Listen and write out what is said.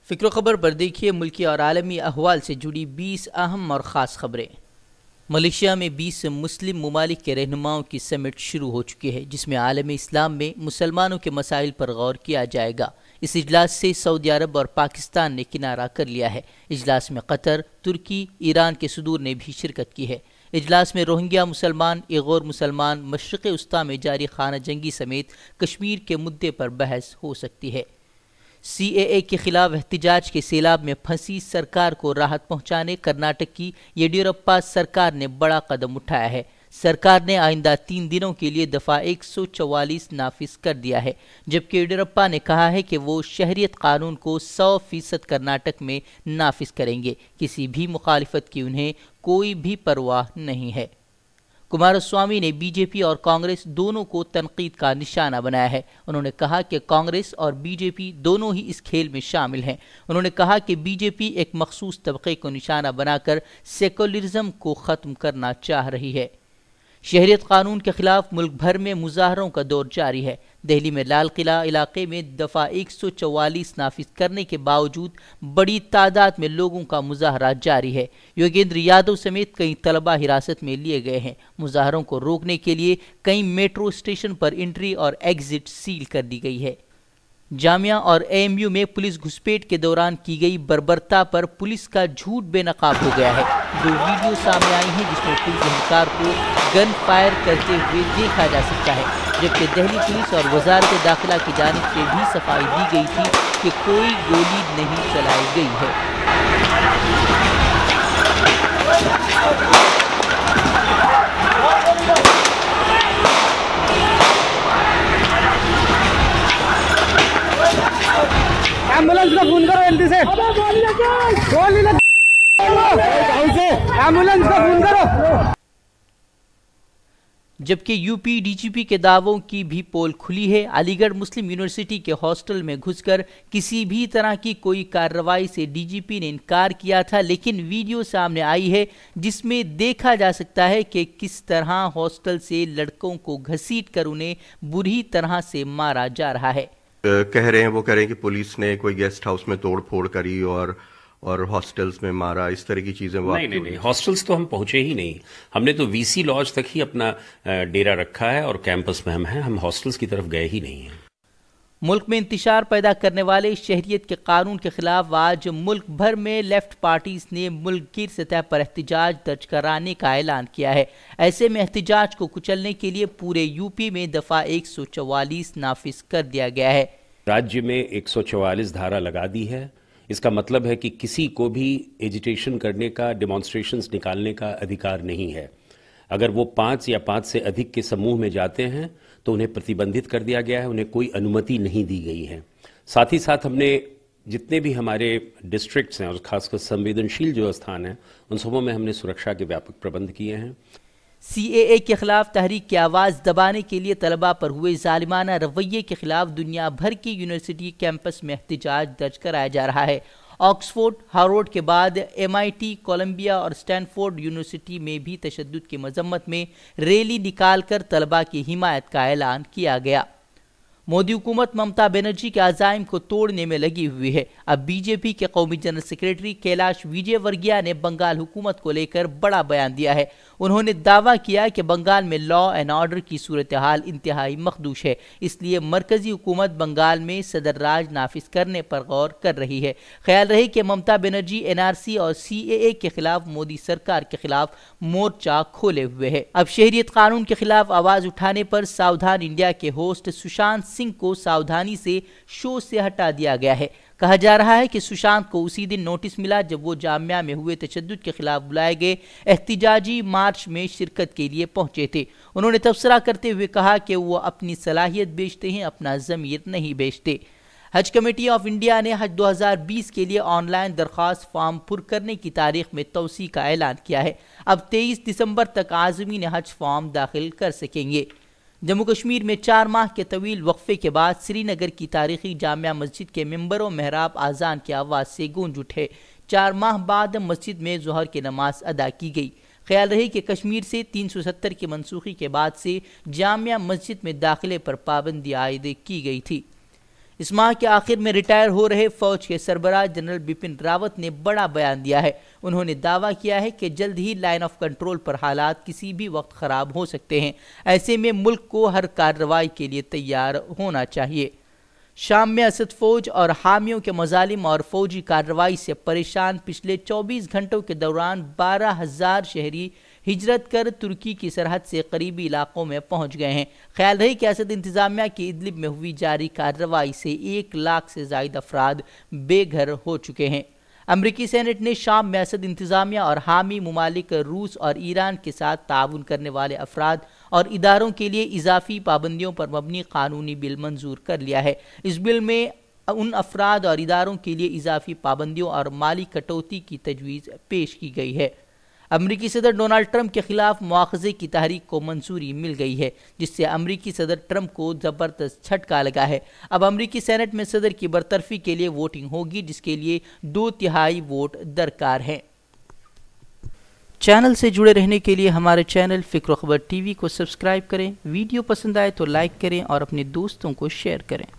فکر و خبر پر دیکھیے ملکی اور عالمی احوال سے جڑی 20 اہم اور خاص خبریں۔ ملیشیا میں 20 مسلم ممالک کے رہنماؤں کی سمٹ شروع ہو چکی ہے، جس میں عالم اسلام میں مسلمانوں کے مسائل پر غور کیا جائے گا۔ اس اجلاس سے سعودی عرب اور پاکستان نے کنارہ کر لیا ہے۔ اجلاس میں قطر، ترکی، ایران کے صدور نے بھی شرکت کی ہے۔ اجلاس میں روہنگیا مسلمان، ایغور مسلمان، مشرق وسطیٰ میں جاری خانہ جنگی سمیت کشمیر کے مدعے پر بحث ہو سکتی ہے۔ سی اے اے کے خلاف احتجاج کے سیلاب میں پھنسی سرکار کو راحت پہنچانے کرناٹک کی یڈیورپا سرکار نے بڑا قدم اٹھایا ہے۔ سرکار نے آئندہ 3 دنوں کے لیے دفعہ 144 نافذ کر دیا ہے، جبکہ یڈیورپا نے کہا ہے کہ وہ شہریت قانون کو 100% کرناٹک میں نافذ کریں گے۔ کسی بھی مخالفت کی انہیں کوئی بھی پرواہ نہیں ہے۔ کماراسوامی نے بی جے پی اور کانگریس دونوں کو تنقید کا نشانہ بنایا ہے۔ انہوں نے کہا کہ کانگریس اور بی جے پی دونوں ہی اس کھیل میں شامل ہیں۔ انہوں نے کہا کہ بی جے پی ایک مخصوص طبقے کو نشانہ بنا کر سیکولرزم کو ختم کرنا چاہ رہی ہے۔ شہریت قانون کے خلاف ملک بھر میں مظاہروں کا دور جاری ہے۔ دہلی میں لال قلعہ علاقے میں دفعہ 144 نافذ کرنے کے باوجود بڑی تعداد میں لوگوں کا مظاہرہ جاری ہے۔ یوگیندر یادو سمیت کئی طلبہ حراست میں لیے گئے ہیں۔ مظاہروں کو روکنے کے لیے کئی میٹرو اسٹیشن پر انٹری اور ایگزٹ سیل کر دی گئی ہے۔ جامعہ اور اے ایم یو میں پولیس گھسپیٹ کے دوران کی گئی بربرتا پر پولیس کا جھوٹ بے نقاب ہو گیا ہے۔ 2 ویڈیو سامنے آئی ہیں جس میں پولیس اہلکار کو گن فائر کرتے ہوئے دیکھا جا سکتا ہے، جبکہ دہلی پولیس اور وزارت داخلہ کی جانب سے بھی صفائی دی گئی تھی کہ کوئی گولی نہیں چلائی گئی ہے۔ ایمبولینس کا فون کرو جلدی سے، ایمبولینس کا فون کرو۔ جبکہ یو پی ڈی جی پی کے دعووں کی بھی پول کھلی ہے۔ علی گڑھ مسلم یونیورسٹی کے ہاسٹل میں گھس کر کسی بھی طرح کی کوئی کارروائی سے ڈی جی پی نے انکار کیا تھا، لیکن ویڈیو سامنے آئی ہے جس میں دیکھا جا سکتا ہے کہ کس طرح ہاسٹل سے لڑکوں کو گھسیٹ کر انہیں بری طرح سے مارا جا رہا ہے۔ کہہ رہے ہیں کہ پولیس نے کوئی گیسٹ ہاؤس میں توڑ پھوڑ کری اور ہاسٹلز میں مارا، اس طرح کی چیزیں۔ نہیں، ہاسٹلز تو ہم پہنچے ہی نہیں۔ ہم نے تو وی سی لاج تک ہی اپنا ڈیرا رکھا ہے اور کیمپس میں ہم ہیں، ہم ہاسٹلز کی طرف گئے ہی نہیں ہیں۔ ملک میں انتشار پیدا کرنے والے شہریت کے قانون کے خلاف آج ملک بھر میں لیفٹ پارٹیز نے ملک کی سطح پر احتجاج درج کرانے کا اعلان کیا ہے۔ ایسے میں احتجاج کو کچلنے کے لیے پورے یو پی میں دفعہ 144 نافذ کر دیا گیا ہے۔ راجیہ میں 144 دھارا لگا دی ہے۔ اس کا مطلب ہے کہ کسی کو بھی ایجیٹیشن کرنے کا، ڈیمانسٹریشنز نکالنے کا ادھیکار نہیں ہے۔ اگر وہ 5 یا 5 سے ادھک کے سموہ میں جاتے ہیں تو انہیں پرتیبندھت کر دیا گیا ہے، انہیں کوئی انومتی نہیں دی گئی ہے۔ ساتھ ہی ساتھ ہم نے جتنے بھی ہمارے ڈسٹرکٹس ہیں اور خاص کر سنویدنشیل جو استھان ہیں ان سبوں میں ہم نے سرکشا کے ویاپک پربندھ کیے ہیں۔ سی اے اے کے خلاف تحریک کی آواز دبانے کے لیے طلباء پر ہوئے ظالمانہ رویے کے خلاف دنیا بھر کی یونیورسٹی کیمپس میں احتجاج درج کرایا جا رہا ہے۔ آکسفورڈ، ہارورڈ کے بعد ایم آئی ٹی، کولمبیا اور اسٹینفورڈ یونیورسٹی میں بھی تشدد کی مذمت میں ریلی نکال کر طلباء کی حمایت کا اعلان کیا گیا۔ مودی حکومت ممتا بنرجی کے عزائم کو توڑنے میں لگی ہوئی ہے۔ اب بی جے پی کے قومی جنرل سیکریٹری کیلاش وجے ورگیہ نے بنگال حکومت کو لے کر بڑا بیان دیا ہے۔ انہوں نے دعویٰ کیا کہ بنگال میں لا اینڈ آرڈر کی صورتحال انتہائی مخدوش ہے، اس لیے مرکزی حکومت بنگال میں صدر راج نافذ کرنے پر غور کر رہی ہے۔ خیال رہے کہ Mamata Banerjee N R C اور سی اے اے کے خلاف مودی سرکار کے خلاف مورچہ کھولے ہوئے ہے۔ اب شہریت قانون کے خلاف آواز اٹھانے پر ساودھان انڈیا کے ہوسٹ سشانت سنگھ کو ساودھانی سے شو سے ہٹا دیا گیا ہے۔ کہا جا رہا ہے کہ سشانت کو اسی دن نوٹس ملا جب وہ جامعہ میں ہوئے تشدد کے خلاف بلائے گئے احتجاجی مارچ میں شرکت کے لیے پہنچے تھے۔ انہوں نے تبصرہ کرتے ہوئے کہا کہ وہ اپنی صلاحیت بیچتے ہیں، اپنا ضمیر نہیں بیچتے۔ حج کمیٹی آف انڈیا نے حج 2020 کے لیے آن لائن درخواست فارم پر کرنے کی تاریخ میں توسیع کا اعلان کیا ہے۔ اب 23 دسمبر تک عازمین حج فارم داخل کر سکیں گے۔ جموں کشمیر میں 4 ماہ کے طویل وقفے کے بعد سری نگر کی تاریخی جامع مسجد کے ممبر و محراب اذان کی آواز سے گونج اٹھے۔ 4 ماہ بعد مسجد میں ظہر کی نماز ادا کی گئی۔ خیال رہے کہ کشمیر سے 370 کی منسوخی کے بعد سے جامع مسجد میں داخلے پر پابندی عائد کی گئی تھی۔ اس ماہ کے آخر میں ریٹائر ہو رہے فوج کے سربراہ جنرل بپن راوت نے بڑا بیان دیا ہے۔ انہوں نے دعویٰ کیا ہے کہ جلد ہی لائن آف کنٹرول پر حالات کسی بھی وقت خراب ہو سکتے ہیں، ایسے میں ملک کو ہر کارروائی کے لیے تیار ہونا چاہیے۔ شام میں اسد فوج اور حامیوں کے مظالم اور فوجی کارروائی سے پریشان پچھلے 24 گھنٹوں کے دوران 12,000 شہری ہجرت کر ترکی کی سرحد سے قریبی علاقوں میں پہنچ گئے ہیں۔ خیال رہے کہ اسد انتظامیہ کی ادلب میں ہوئی جاری کارروائی سے 1 لاکھ سے زائد افراد بے گھر ہو چکے ہیں۔ امریکی سینٹ نے شام میں اسد انتظامیہ اور حامی ممالک روس اور ایران کے ساتھ تعاون کرنے والے افراد اور اداروں کے لیے اضافی پابندیوں پر مبنی قانونی بل منظور کر لیا ہے۔ اس بل میں ان افراد اور اداروں کے لیے اضافی پابندیوں اور مالی کٹوتی کی تجویز پیش کی گئی ہے۔ امریکی صدر ڈونلڈ ٹرمپ کے خلاف مواخذے کی تحریک کو منظوری مل گئی ہے، جس سے امریکی صدر ٹرمپ کو زبردست جھٹکا لگا ہے۔ اب امریکی سینٹ میں صدر کی برطرفی کے لیے ووٹنگ ہوگی، جس کے لیے 2/3 ووٹ درکار ہیں۔ چینل سے جڑے رہنے کے لیے ہمارے چینل فکر و خبر ٹی وی کو سبسکرائب کریں، ویڈیو پسند آئے تو لائک کریں اور اپنے دوستوں کو شیئر کریں۔